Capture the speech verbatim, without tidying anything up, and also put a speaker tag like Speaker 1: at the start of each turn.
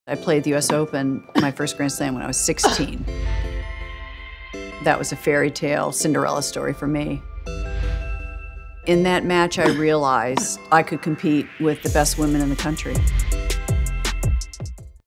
Speaker 1: I played the U S Open, my first Grand Slam, when I was sixteen. That was a fairy tale Cinderella story for me. In that match, I realized I could compete with the best women in the country.